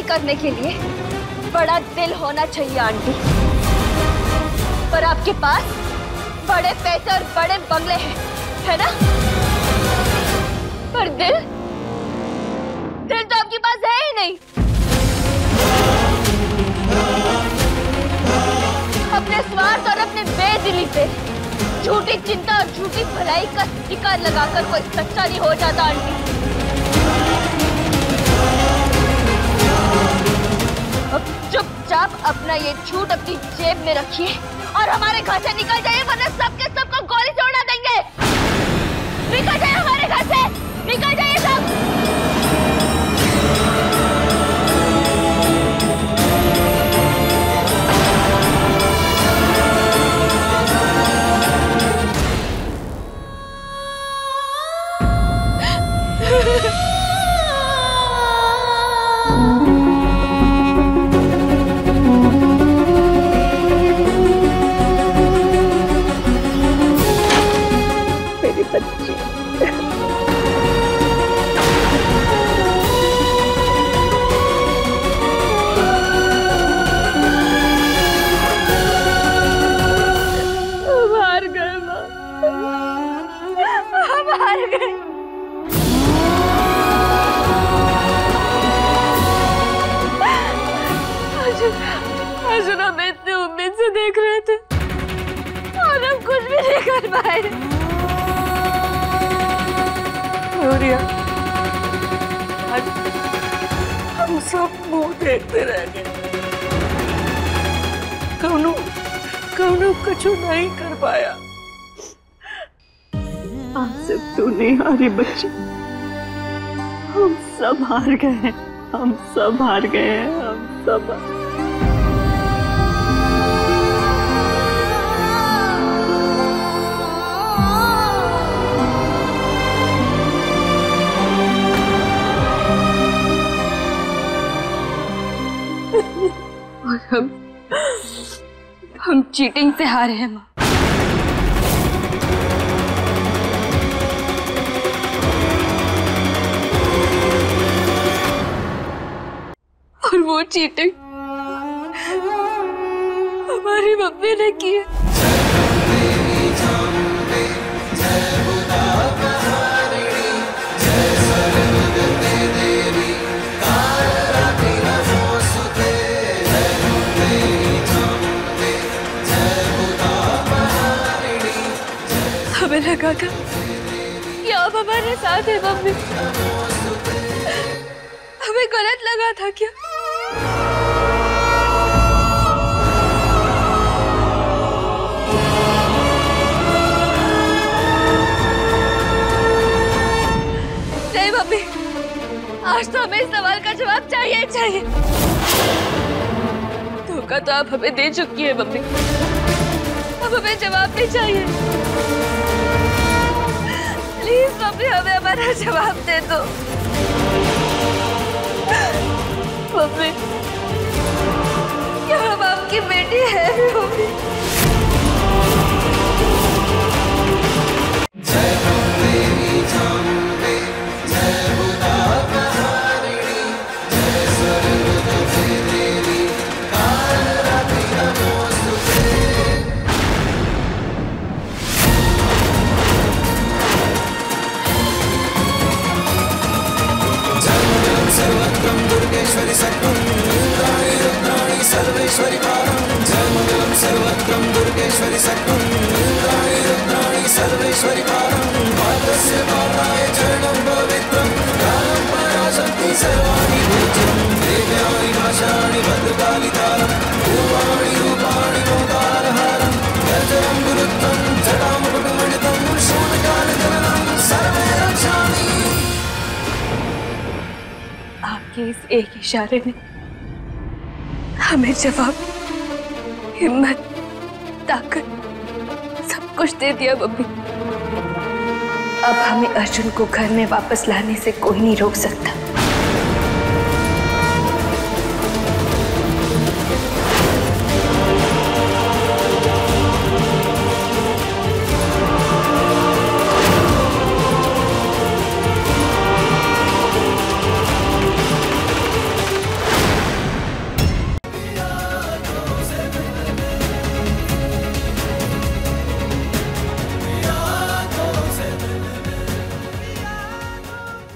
करने के लिए बड़ा दिल होना चाहिए आंटी, पर आपके पास बड़े पैसे और बड़े बंगले हैं, है ना? पर दिल तो आपके पास है ही नहीं। अपने स्वार्थ और अपने बेदिली पे झूठी चिंता और झूठी भलाई का टिका लगाकर कोई सच्चा नहीं हो जाता आंटी। अब चुपचाप अपना ये झूठ अपनी जेब में रखिए और हमारे घर से निकल जाइए, वरना सबके सबको गोली से उड़ा देंगे। निकल जाइए हमारे घर से, निकल जाइए सब। मेरी बच्ची हार गए माँ, हम हार गए। अर्जुन हमें इतनी उम्मीद से देख रहे थे और हम कुछ भी नहीं कर पाए। हम सब मुंह देखते रह गए, कौनो कुछ नहीं कर पाया। आज सिर्फ तू नहीं हारी बच्ची, हम सब हार गए, हम सब हार गए, हम सब। और हम चीटिंग से हारे हैं माँ। और वो चीटिंग हमारी मम्मी ने की है। हमें लगा था कि अब हमारे साथ है मम्मी, हमें गलत लगा था क्या? नहीं मम्मी, आज तो हमें इस सवाल का जवाब चाहिए चाहिए। धोखा तो आप हमें दे चुकी है मम्मी, अब हमें जवाब नहीं चाहिए। प्लीज मम्मी हमें हमारा जवाब दे दो। मम्मी क्या हम आपकी बेटी है मम्मी? सर्वेश्वरी पारं जय मंगलम सर्वत्रं दुर्गेश्वरी सक्तं इंद्राणी रुद्राणी सर्वेश्वरी पारं पात्रस्य पात्राय चरणं पवित्रं गानं पराशक्ति सर्वाणि पूज्यं देव्यानि भाषाणि भद्रकाली तारं रूपाणि रूपाणि मोदारहारं गजरं गुरुत्वं जटामुकुटमणितं शूलकालकरणं सर्वे रक्षामि। आपके इस एक इशारे ने हमें जवाब, हिम्मत, ताकत सब कुछ दे दिया मम्मी। अब हमें अर्जुन को घर में वापस लाने से कोई नहीं रोक सकता।